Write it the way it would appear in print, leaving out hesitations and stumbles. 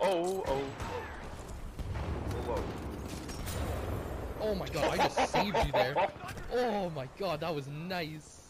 Oh, oh. Whoa. Oh my god, I just saved you there. Oh my god, that was nice.